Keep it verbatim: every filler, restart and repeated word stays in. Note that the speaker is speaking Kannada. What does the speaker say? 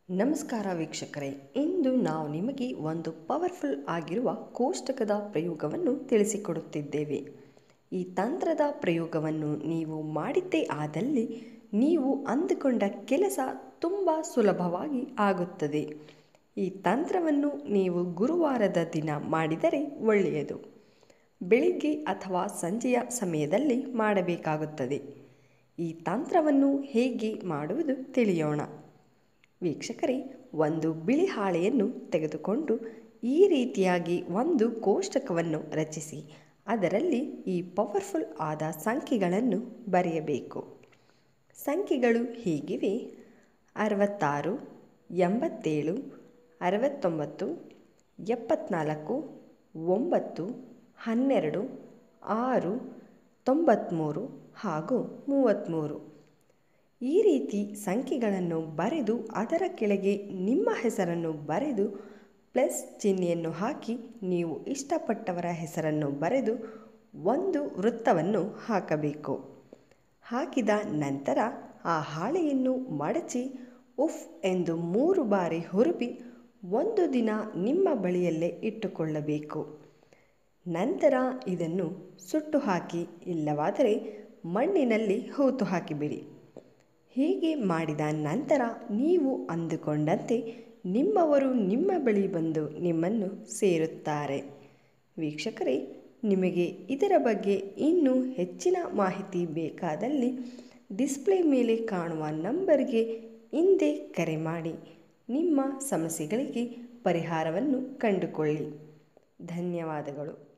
ನಮಸ್ಕಾರ ವೀಕ್ಷಕರೇ, ಇಂದು ನಾವು ನಿಮಗೆ ಒಂದು ಪವರ್ಫುಲ್ ಆಗಿರುವ ಕೋಷ್ಟಕದ ಪ್ರಯೋಗವನ್ನು ತಿಳಿಸಿಕೊಡುತ್ತಿದ್ದೇವೆ. ಈ ತಂತ್ರದ ಪ್ರಯೋಗವನ್ನು ನೀವು ಮಾಡಿದ್ದೇ ಆದಲ್ಲಿ ನೀವು ಅಂದುಕೊಂಡ ಕೆಲಸ ತುಂಬ ಸುಲಭವಾಗಿ ಆಗುತ್ತದೆ. ಈ ತಂತ್ರವನ್ನು ನೀವು ಗುರುವಾರದ ದಿನ ಮಾಡಿದರೆ ಒಳ್ಳೆಯದು. ಬೆಳಿಗ್ಗೆ ಅಥವಾ ಸಂಜೆಯ ಸಮಯದಲ್ಲಿ ಮಾಡಬೇಕಾಗುತ್ತದೆ. ಈ ತಂತ್ರವನ್ನು ಹೇಗೆ ಮಾಡುವುದು ತಿಳಿಯೋಣ. ವೀಕ್ಷಕರೇ, ಒಂದು ಬಿಳಿ ಹಾಳೆಯನ್ನು ತೆಗೆದುಕೊಂಡು ಈ ರೀತಿಯಾಗಿ ಒಂದು ಕೋಷ್ಟಕವನ್ನು ರಚಿಸಿ ಅದರಲ್ಲಿ ಈ ಪವರ್ಫುಲ್ ಆದ ಸಂಖ್ಯೆಗಳನ್ನು ಬರೆಯಬೇಕು. ಸಂಖ್ಯೆಗಳು ಹೀಗಿವೆ: ಅರವತ್ತಾರು, ಎಂಬತ್ತೇಳು, ಅರವತ್ತೊಂಬತ್ತು, ಎಪ್ಪತ್ನಾಲ್ಕು, ಒಂಬತ್ತು, ಹನ್ನೆರಡು, ಆರು, ತೊಂಬತ್ತ್ಮೂರು ಹಾಗೂ ಮೂವತ್ತ್ಮೂರು. ಈ ರೀತಿ ಸಂಖ್ಯೆಗಳನ್ನು ಬರೆದು ಅದರ ಕೆಳಗೆ ನಿಮ್ಮ ಹೆಸರನ್ನು ಬರೆದು ಪ್ಲಸ್ ಚಿಹ್ನೆಯನ್ನು ಹಾಕಿ ನೀವು ಇಷ್ಟಪಟ್ಟವರ ಹೆಸರನ್ನು ಬರೆದು ಒಂದು ವೃತ್ತವನ್ನು ಹಾಕಬೇಕು. ಹಾಕಿದ ನಂತರ ಆ ಹಾಳೆಯನ್ನು ಮಡಚಿ ಉಫ್ ಎಂದು ಮೂರು ಬಾರಿ ಹುರುಪಿ ಒಂದು ದಿನ ನಿಮ್ಮ ಬಳಿಯಲ್ಲೇ ಇಟ್ಟುಕೊಳ್ಳಬೇಕು. ನಂತರ ಇದನ್ನು ಸುಟ್ಟು ಹಾಕಿ, ಇಲ್ಲವಾದರೆ ಮಣ್ಣಿನಲ್ಲಿ ಹೂತು ಹಾಕಿಬಿಡಿ. ಹೀಗೆ ಮಾಡಿದ ನಂತರ ನೀವು ಅಂದುಕೊಂಡಂತೆ ನಿಮ್ಮವರು ನಿಮ್ಮ ಬಳಿ ಬಂದು ನಿಮ್ಮನ್ನು ಸೇರುತ್ತಾರೆ. ವೀಕ್ಷಕರೇ, ನಿಮಗೆ ಇದರ ಬಗ್ಗೆ ಇನ್ನೂ ಹೆಚ್ಚಿನ ಮಾಹಿತಿ ಬೇಕಾದಲ್ಲಿ ಡಿಸ್ಪ್ಲೇ ಮೇಲೆ ಕಾಣುವ ನಂಬರ್ಗೆ ಹಿಂದೆ ಕರೆ ಮಾಡಿ ನಿಮ್ಮ ಸಮಸ್ಯೆಗಳಿಗೆ ಪರಿಹಾರವನ್ನು ಕಂಡುಕೊಳ್ಳಿ. ಧನ್ಯವಾದಗಳು.